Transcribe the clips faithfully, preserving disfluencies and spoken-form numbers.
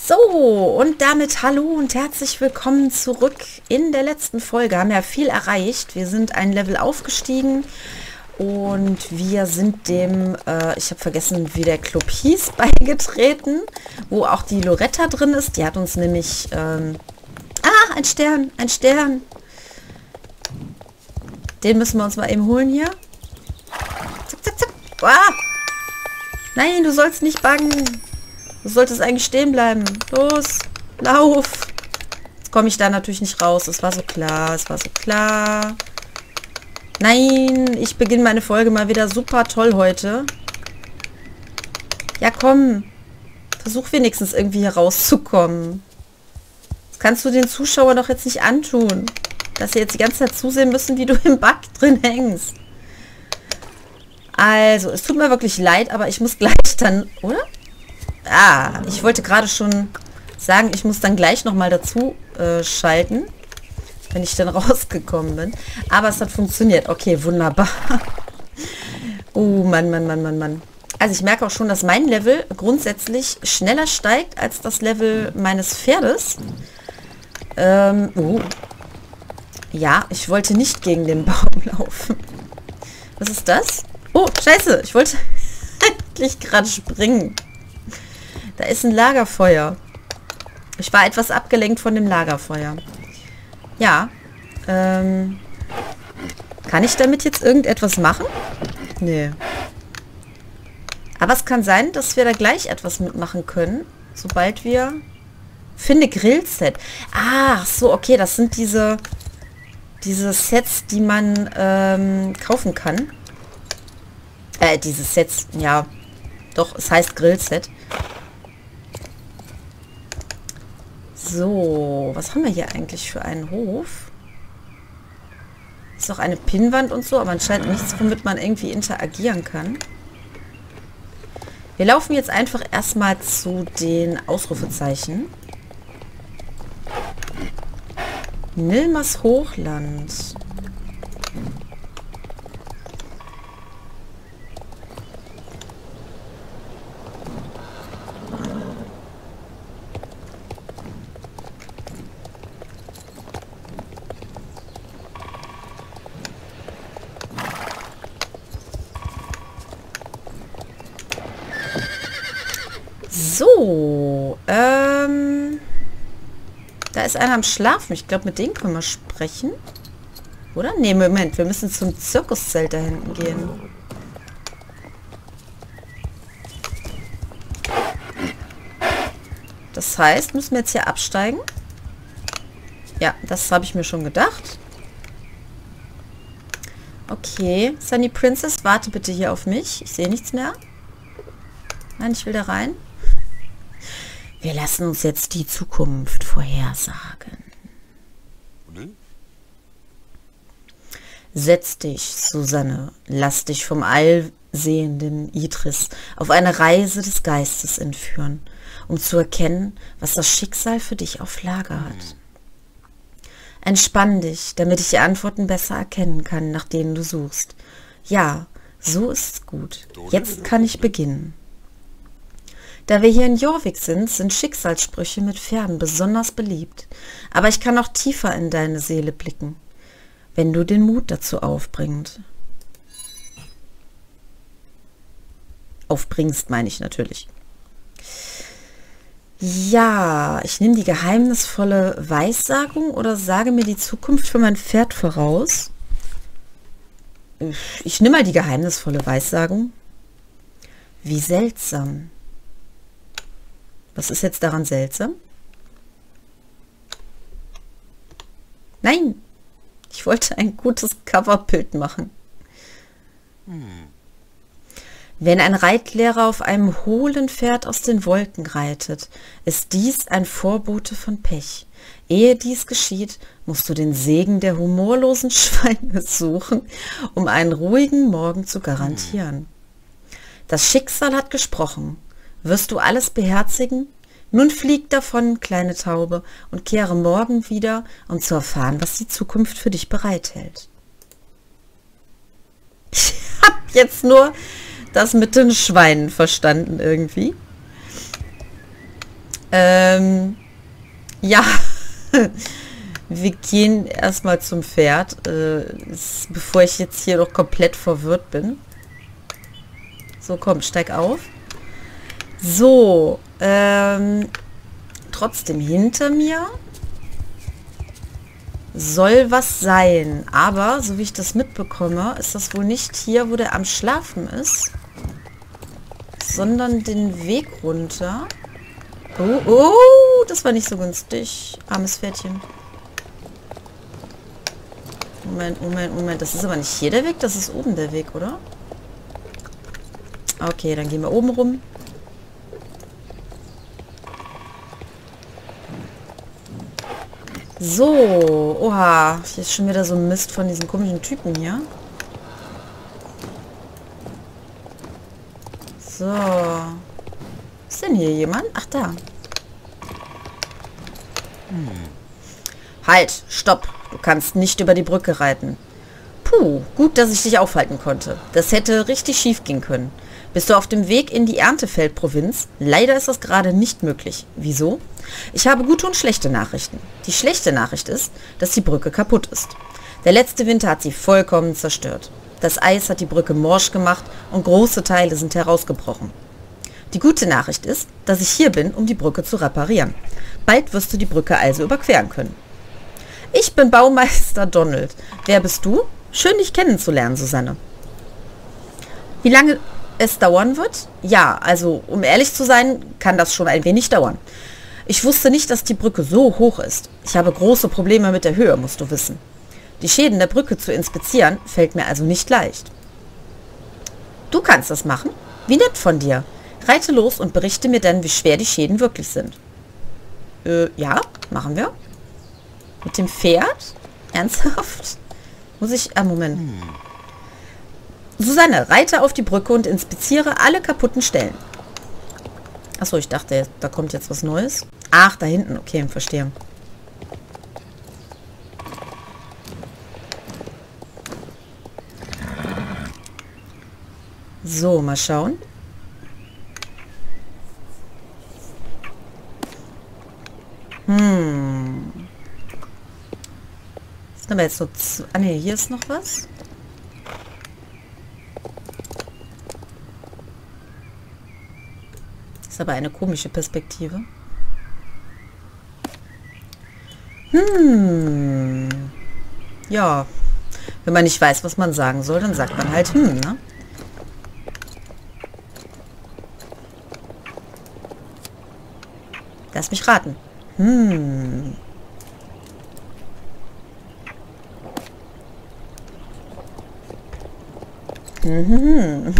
So, und damit hallo und herzlich willkommen zurück. In der letzten Folge haben wir viel erreicht. Wir sind ein Level aufgestiegen und wir sind dem, äh, ich habe vergessen, wie der Club hieß, beigetreten, wo auch die Loretta drin ist. Die hat uns nämlich, ähm, ah, ein Stern, ein Stern. Den müssen wir uns mal eben holen hier. Zack, zack, zack. Ah! Nein, du sollst nicht buggen. Du solltest eigentlich stehen bleiben. Los, lauf. Jetzt komme ich da natürlich nicht raus. Es war so klar, es war so klar. Nein, ich beginne meine Folge mal wieder super toll heute. Ja, komm. Versuch wenigstens irgendwie hier rauszukommen. Das kannst du den Zuschauern doch jetzt nicht antun. Dass sie jetzt die ganze Zeit zusehen müssen, wie du im Bug drin hängst. Also, es tut mir wirklich leid, aber ich muss gleich dann, oder? Ah, ich wollte gerade schon sagen, ich muss dann gleich nochmal dazu äh, schalten, wenn ich dann rausgekommen bin. Aber es hat funktioniert. Okay, wunderbar. Oh, Mann, Mann, Mann, Mann, Mann. Also ich merke auch schon, dass mein Level grundsätzlich schneller steigt als das Level meines Pferdes. Ähm, oh. Ja, ich wollte nicht gegen den Baum laufen. Was ist das? Oh, scheiße, ich wollte eigentlich gerade springen. Da ist ein Lagerfeuer. Ich war etwas abgelenkt von dem Lagerfeuer. Ja. Ähm, kann ich damit jetzt irgendetwas machen? Nee. Aber es kann sein, dass wir da gleich etwas mitmachen können. Sobald wir... Finde Grillset. Ach so, okay. Das sind diese... Diese Sets, die man ähm, kaufen kann. Äh, diese Sets. Ja. Doch, es heißt Grillset. So, was haben wir hier eigentlich für einen Hof? Ist doch eine Pinnwand und so, aber anscheinend nichts, womit man irgendwie interagieren kann. Wir laufen jetzt einfach erstmal zu den Ausrufezeichen. Nilmers Hochland. So, ähm, da ist einer am Schlafen. Ich glaube, mit dem können wir sprechen. Oder? Nee, Moment, wir müssen zum Zirkuszelt da hinten gehen. Das heißt, müssen wir jetzt hier absteigen? Ja, das habe ich mir schon gedacht. Okay, Sunny Princess, warte bitte hier auf mich. Ich sehe nichts mehr. Nein, ich will da rein. Wir lassen uns jetzt die Zukunft vorhersagen. Mhm. Setz dich, Susanne, lass dich vom allsehenden Idris auf eine Reise des Geistes entführen, um zu erkennen, was das Schicksal für dich auf Lager hat. Mhm. Entspann dich, damit ich die Antworten besser erkennen kann, nach denen du suchst. Ja, so ist's gut. Jetzt kann ich beginnen. Da wir hier in Jorvik sind, sind Schicksalssprüche mit Pferden besonders beliebt. Aber ich kann auch tiefer in deine Seele blicken, wenn du den Mut dazu aufbringst. Aufbringst, meine ich natürlich. Ja, ich nehme die geheimnisvolle Weissagung oder sage mir die Zukunft für mein Pferd voraus. Ich nehme mal die geheimnisvolle Weissagung. Wie seltsam. Was ist jetzt daran seltsam? Nein, ich wollte ein gutes Coverbild machen. Hm. Wenn ein Reitlehrer auf einem hohlen Pferd aus den Wolken reitet, ist dies ein Vorbote von Pech. Ehe dies geschieht, musst du den Segen der humorlosen Schweine suchen, um einen ruhigen Morgen zu garantieren. Das Schicksal hat gesprochen. Wirst du alles beherzigen? Nun flieg davon, kleine Taube, und kehre morgen wieder, um zu erfahren, was die Zukunft für dich bereithält. Ich habe jetzt nur das mit den Schweinen verstanden irgendwie. Ähm, ja. Wir gehen erstmal zum Pferd, äh, ist, bevor ich jetzt hier noch komplett verwirrt bin. So, komm, steig auf. So, ähm, trotzdem hinter mir soll was sein. Aber, so wie ich das mitbekomme, ist das wohl nicht hier, wo der am Schlafen ist, sondern den Weg runter. Oh, oh, das war nicht so günstig. Armes Pferdchen. Moment, Moment, Moment. Das ist aber nicht hier der Weg, das ist oben der Weg, oder? Okay, dann gehen wir oben rum. So, oha. Hier ist schon wieder so ein Mist von diesen komischen Typen hier. So. Ist denn hier jemand? Ach, da. Hm. Halt, stopp. Du kannst nicht über die Brücke reiten. Puh, gut, dass ich dich aufhalten konnte. Das hätte richtig schief gehen können. Bist du auf dem Weg in die Erntefeldprovinz? Leider ist das gerade nicht möglich. Wieso? Ich habe gute und schlechte Nachrichten. Die schlechte Nachricht ist, dass die Brücke kaputt ist. Der letzte Winter hat sie vollkommen zerstört. Das Eis hat die Brücke morsch gemacht und große Teile sind herausgebrochen. Die gute Nachricht ist, dass ich hier bin, um die Brücke zu reparieren. Bald wirst du die Brücke also überqueren können. Ich bin Baumeister Donald. Wer bist du? Schön, dich kennenzulernen, Susanne. Wie lange es dauern wird? Ja, also um ehrlich zu sein, kann das schon ein wenig dauern. Ich wusste nicht, dass die Brücke so hoch ist. Ich habe große Probleme mit der Höhe, musst du wissen. Die Schäden der Brücke zu inspizieren, fällt mir also nicht leicht. Du kannst das machen? Wie nett von dir. Reite los und berichte mir dann, wie schwer die Schäden wirklich sind. Äh, ja, machen wir. Mit dem Pferd? Ernsthaft? Muss ich... Ah, Moment. Hm. Susanne, reite auf die Brücke und inspiziere alle kaputten Stellen. Achso, ich dachte, da kommt jetzt was Neues. Ach, da hinten. Okay, verstehe. So, mal schauen. Hm. Das haben wir jetzt so... Ah, ne, hier ist noch was. Ist aber eine komische Perspektive. Hm. Ja. Wenn man nicht weiß, was man sagen soll, dann sagt man halt hm, ne? Lass mich raten. Hm. Mhm.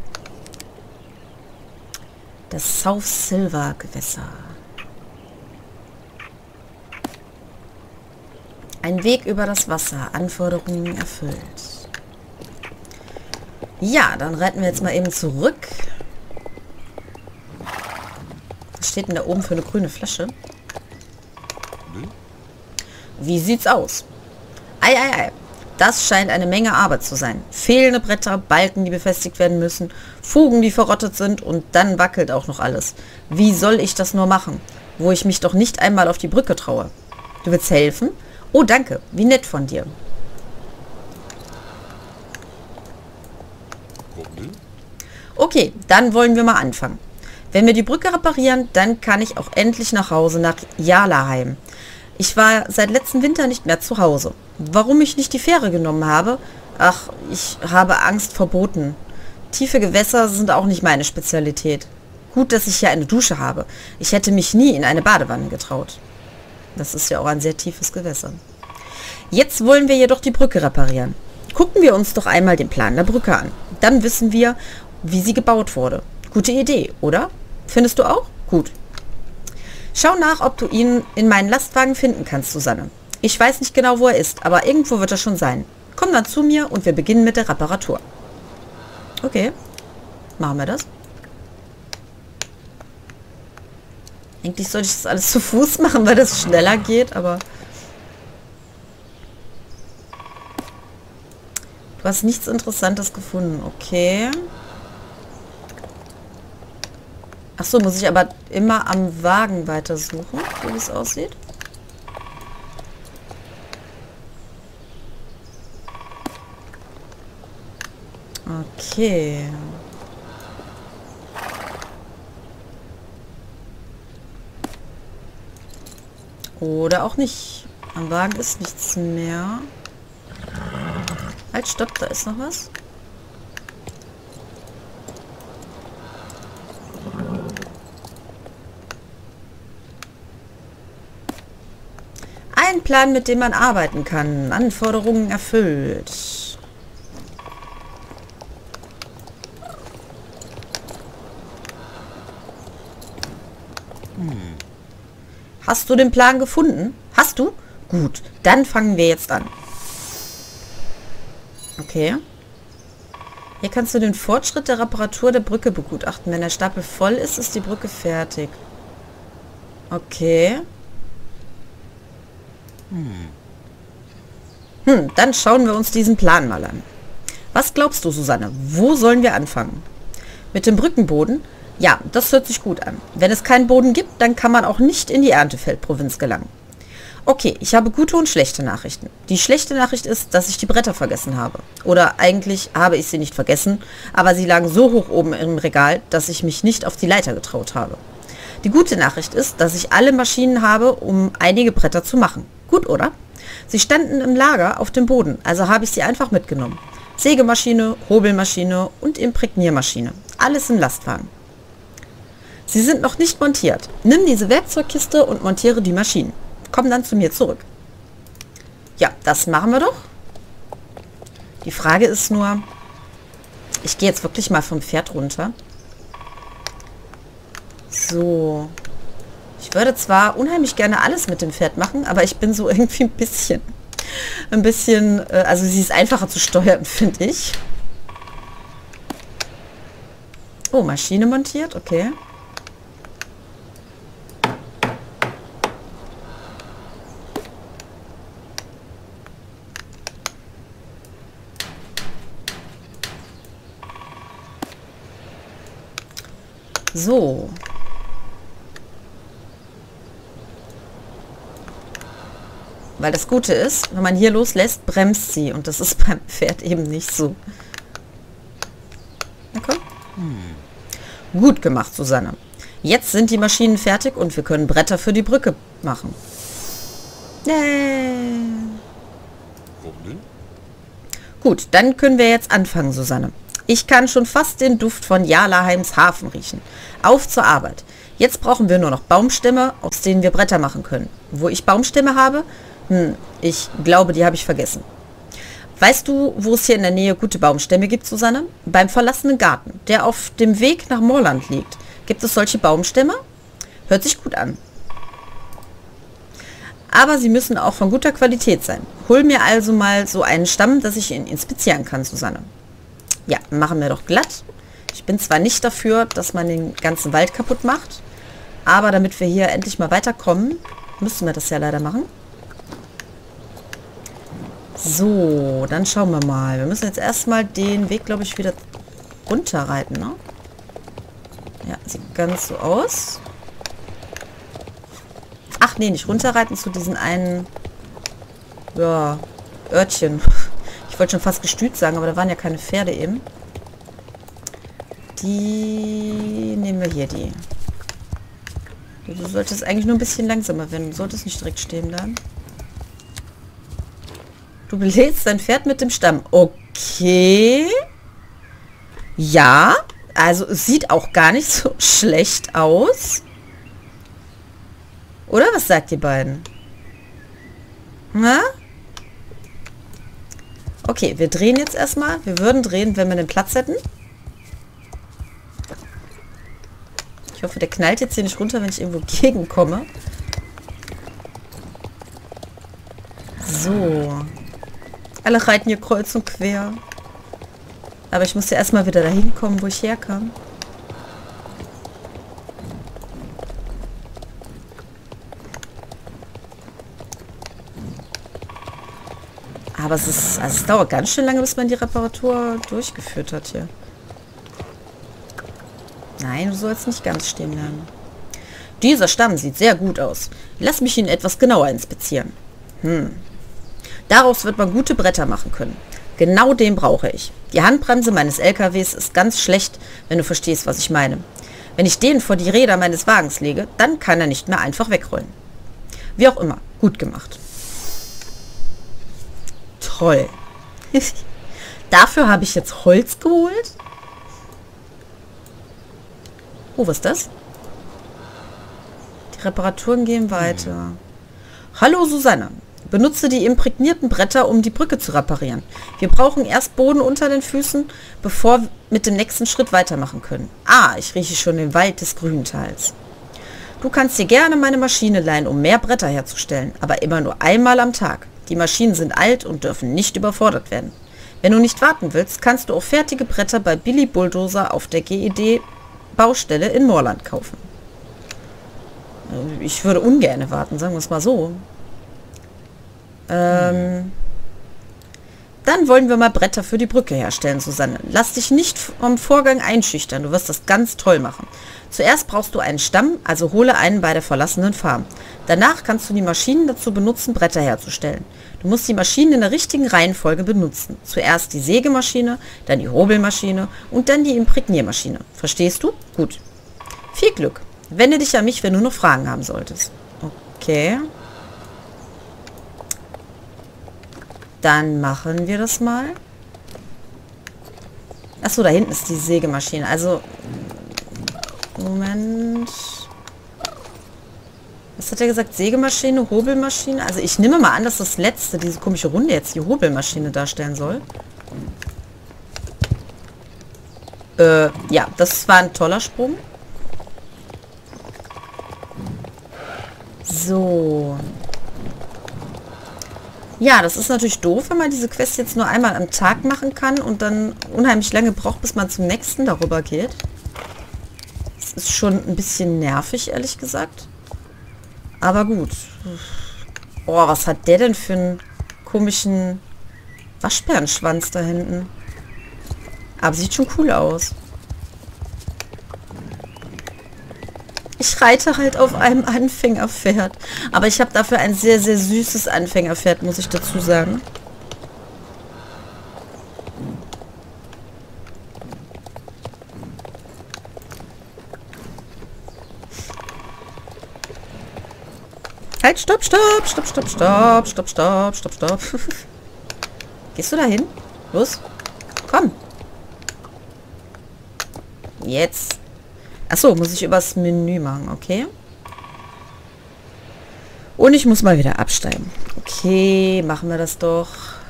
Das South Silver Gewässer. Ein Weg über das Wasser. Anforderungen erfüllt. Ja, dann reiten wir jetzt mal eben zurück. Was steht denn da oben für eine grüne Flasche? Wie sieht's aus? Ei, ei, ei. Das scheint eine Menge Arbeit zu sein. Fehlende Bretter, Balken, die befestigt werden müssen, Fugen, die verrottet sind und dann wackelt auch noch alles. Wie soll ich das nur machen, wo ich mich doch nicht einmal auf die Brücke traue? Du willst helfen? Oh, danke. Wie nett von dir. Okay, dann wollen wir mal anfangen. Wenn wir die Brücke reparieren, dann kann ich auch endlich nach Hause, nach Jarlaheim. Ich war seit letztem Winter nicht mehr zu Hause. Warum ich nicht die Fähre genommen habe? Ach, ich habe Angst vor Booten. Tiefe Gewässer sind auch nicht meine Spezialität. Gut, dass ich hier eine Dusche habe. Ich hätte mich nie in eine Badewanne getraut. Das ist ja auch ein sehr tiefes Gewässer. Jetzt wollen wir jedoch die Brücke reparieren. Gucken wir uns doch einmal den Plan der Brücke an. Dann wissen wir, wie sie gebaut wurde. Gute Idee, oder? Findest du auch? Gut. Schau nach, ob du ihn in meinen Lastwagen finden kannst, Susanne. Ich weiß nicht genau, wo er ist, aber irgendwo wird er schon sein. Komm dann zu mir und wir beginnen mit der Reparatur. Okay, machen wir das. Eigentlich sollte ich das alles zu Fuß machen, weil das schneller geht, aber... Du hast nichts Interessantes gefunden, okay. Achso, muss ich aber immer am Wagen weitersuchen, so wie es aussieht. Okay. Oder auch nicht. Am Wagen ist nichts mehr. Halt, stopp, da ist noch was. Ein Plan, mit dem man arbeiten kann. Anforderungen erfüllt. Hm. Hast du den Plan gefunden? Hast du? Gut, dann fangen wir jetzt an. Okay. Hier kannst du den Fortschritt der Reparatur der Brücke begutachten. Wenn der Stapel voll ist, ist die Brücke fertig. Okay. Hm. Hm, dann schauen wir uns diesen Plan mal an. Was glaubst du, Susanne? Wo sollen wir anfangen? Mit dem Brückenboden? Ja, das hört sich gut an. Wenn es keinen Boden gibt, dann kann man auch nicht in die Erntefeldprovinz gelangen. Okay, ich habe gute und schlechte Nachrichten. Die schlechte Nachricht ist, dass ich die Bretter vergessen habe. Oder eigentlich habe ich sie nicht vergessen, aber sie lagen so hoch oben im Regal, dass ich mich nicht auf die Leiter getraut habe. Die gute Nachricht ist, dass ich alle Maschinen habe, um einige Bretter zu machen. Gut, oder? Sie standen im Lager auf dem Boden, also habe ich sie einfach mitgenommen. Sägemaschine, Hobelmaschine und Imprägniermaschine. Alles im Lastwagen. Sie sind noch nicht montiert. Nimm diese Werkzeugkiste und montiere die Maschinen. Komm dann zu mir zurück. Ja, das machen wir doch. Die Frage ist nur, ich gehe jetzt wirklich mal vom Pferd runter. So. Ich würde zwar unheimlich gerne alles mit dem Pferd machen, aber ich bin so irgendwie ein bisschen, ein bisschen, also sie ist einfacher zu steuern, finde ich. Oh, Maschine montiert, okay. So. Weil das Gute ist, wenn man hier loslässt, bremst sie. Und das ist beim Pferd eben nicht so. Na komm. Hm. Gut gemacht, Susanne. Jetzt sind die Maschinen fertig und wir können Bretter für die Brücke machen. Nee. Gut, dann können wir jetzt anfangen, Susanne. Ich kann schon fast den Duft von Jarlaheims Hafen riechen. Auf zur Arbeit. Jetzt brauchen wir nur noch Baumstämme, aus denen wir Bretter machen können. Wo ich Baumstämme habe? Hm, ich glaube, die habe ich vergessen. Weißt du, wo es hier in der Nähe gute Baumstämme gibt, Susanne? Beim verlassenen Garten, der auf dem Weg nach Moorland liegt. Gibt es solche Baumstämme? Hört sich gut an. Aber sie müssen auch von guter Qualität sein. Hol mir also mal so einen Stamm, dass ich ihn inspizieren kann, Susanne. Ja, machen wir doch glatt. Ich bin zwar nicht dafür, dass man den ganzen Wald kaputt macht, aber damit wir hier endlich mal weiterkommen, müssen wir das ja leider machen. So, dann schauen wir mal. Wir müssen jetzt erstmal den Weg, glaube ich, wieder runterreiten, ne? Ja, sieht ganz so aus. Ach nee, nicht runterreiten zu diesen einen, ja, Örtchen. Ich wollte schon fast Gestüt sagen, aber da waren ja keine Pferde eben. Die nehmen wir hier, die. Du solltest eigentlich nur ein bisschen langsamer werden. Du solltest nicht direkt stehen bleiben. Du belädst dein Pferd mit dem Stamm. Okay. Ja, also es sieht auch gar nicht so schlecht aus. Oder was sagt ihr beiden? Na? Okay, wir drehen jetzt erstmal. Wir würden drehen, wenn wir den Platz hätten. Ich hoffe, der knallt jetzt hier nicht runter, wenn ich irgendwo gegenkomme. So. Alle reiten hier kreuz und quer. Aber ich muss ja erstmal wieder dahin kommen, wo ich herkam. Aber es ist, also es dauert ganz schön lange, bis man die Reparatur durchgeführt hat hier. Nein, du sollst nicht ganz stehen bleiben. Dieser Stamm sieht sehr gut aus. Lass mich ihn etwas genauer inspizieren. Hm. Daraus wird man gute Bretter machen können. Genau den brauche ich. Die Handbremse meines L K Ws ist ganz schlecht, wenn du verstehst, was ich meine. Wenn ich den vor die Räder meines Wagens lege, dann kann er nicht mehr einfach wegrollen. Wie auch immer, gut gemacht. Toll. Dafür habe ich jetzt Holz geholt? Oh, was ist das? Die Reparaturen gehen weiter. Hallo Susanne. Benutze die imprägnierten Bretter, um die Brücke zu reparieren. Wir brauchen erst Boden unter den Füßen, bevor wir mit dem nächsten Schritt weitermachen können. Ah, ich rieche schon den Wald des Grünteils. Du kannst dir gerne meine Maschine leihen, um mehr Bretter herzustellen, aber immer nur einmal am Tag. Die Maschinen sind alt und dürfen nicht überfordert werden. Wenn du nicht warten willst, kannst du auch fertige Bretter bei Billy Bulldozer auf der G E D-Baustelle in Moorland kaufen. Ich würde ungern warten, sagen wir es mal so. Ähm, dann wollen wir mal Bretter für die Brücke herstellen, Susanne. Lass dich nicht vom Vorgang einschüchtern, du wirst das ganz toll machen. Zuerst brauchst du einen Stamm, also hole einen bei der verlassenen Farm. Danach kannst du die Maschinen dazu benutzen, Bretter herzustellen. Du musst die Maschinen in der richtigen Reihenfolge benutzen. Zuerst die Sägemaschine, dann die Hobelmaschine und dann die Imprägniermaschine. Verstehst du? Gut. Viel Glück. Wende dich an mich, wenn du noch Fragen haben solltest. Okay. Dann machen wir das mal. Achso, da hinten ist die Sägemaschine. Also, Moment. Was hat er gesagt? Sägemaschine, Hobelmaschine? Also ich nehme mal an, dass das letzte, diese komische Runde jetzt die Hobelmaschine darstellen soll. Äh, ja, das war ein toller Sprung. So. Ja, das ist natürlich doof, wenn man diese Quest jetzt nur einmal am Tag machen kann und dann unheimlich lange braucht, bis man zum nächsten darüber geht. Das ist schon ein bisschen nervig, ehrlich gesagt. Aber gut. Oh, was hat der denn für einen komischen Waschbärenschwanz da hinten? Aber sieht schon cool aus. Ich reite halt auf einem Anfängerpferd. Aber ich habe dafür ein sehr, sehr süßes Anfängerpferd, muss ich dazu sagen. Halt, stopp, stopp, stopp, stopp, stopp, stopp, stopp, stopp, stopp. Gehst du da hin? Los. Komm. Jetzt. Achso, muss ich übers Menü machen, okay. Und ich muss mal wieder absteigen. Okay, machen wir das doch.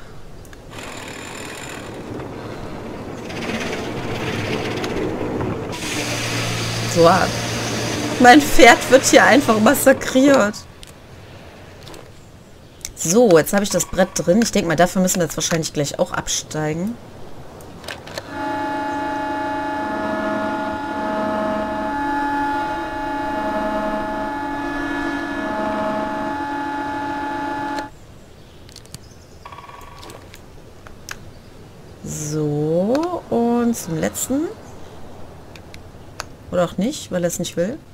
So. Mein Pferd wird hier einfach massakriert. So, jetzt habe ich das Brett drin. Ich denke mal, dafür müssen wir jetzt wahrscheinlich gleich auch absteigen. So, und zum letzten. Oder auch nicht, weil er es nicht will.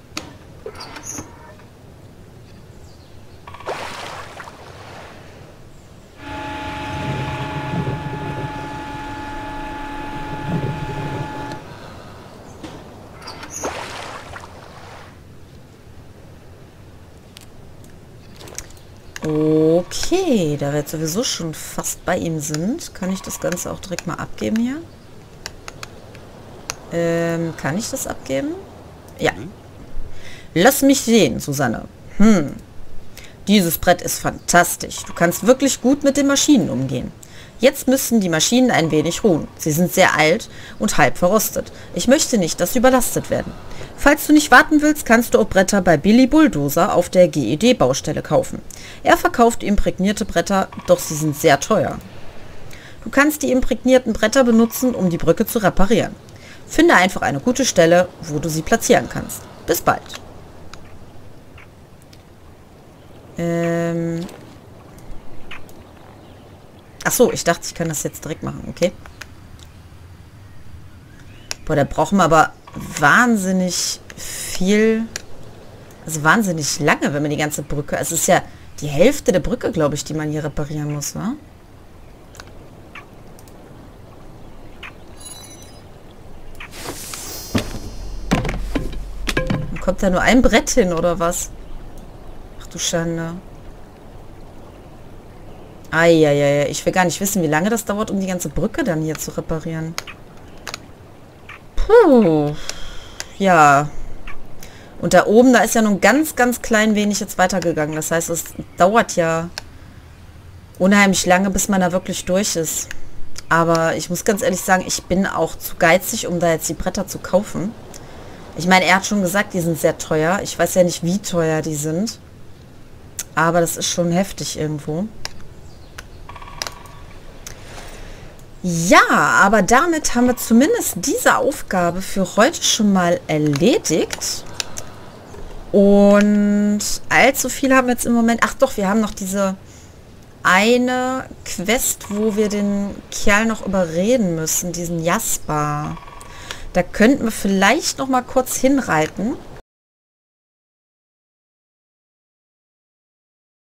Okay, da wir jetzt sowieso schon fast bei ihm sind, kann ich das Ganze auch direkt mal abgeben hier. Ähm, kann ich das abgeben? Ja. Lass mich sehen, Susanne. Hm. Dieses Brett ist fantastisch. Du kannst wirklich gut mit den Maschinen umgehen. Jetzt müssen die Maschinen ein wenig ruhen. Sie sind sehr alt und halb verrostet. Ich möchte nicht, dass sie überlastet werden. Falls du nicht warten willst, kannst du auch Bretter bei Billy Bulldozer auf der G E D-Baustelle kaufen. Er verkauft imprägnierte Bretter, doch sie sind sehr teuer. Du kannst die imprägnierten Bretter benutzen, um die Brücke zu reparieren. Finde einfach eine gute Stelle, wo du sie platzieren kannst. Bis bald. Ähm... Ach so, ich dachte, ich kann das jetzt direkt machen, okay. Boah, da brauchen wir aber wahnsinnig viel, also wahnsinnig lange, wenn man die ganze Brücke, es ist ja die Hälfte der Brücke, glaube ich, die man hier reparieren muss, wa? Dann kommt da nur ein Brett hin, oder was? Ach du Schande. Eieiei, ich will gar nicht wissen, wie lange das dauert, um die ganze Brücke dann hier zu reparieren. Puh. Ja. Und da oben, da ist ja nun ganz, ganz klein wenig jetzt weitergegangen. Das heißt, es dauert ja unheimlich lange, bis man da wirklich durch ist. Aber ich muss ganz ehrlich sagen, ich bin auch zu geizig, um da jetzt die Bretter zu kaufen. Ich meine, er hat schon gesagt, die sind sehr teuer. Ich weiß ja nicht, wie teuer die sind. Aber das ist schon heftig irgendwo. Ja, aber damit haben wir zumindest diese Aufgabe für heute schon mal erledigt. Und allzu viel haben wir jetzt im Moment... Ach doch, wir haben noch diese eine Quest, wo wir den Kerl noch überreden müssen, diesen Jasper. Da könnten wir vielleicht noch mal kurz hinreiten.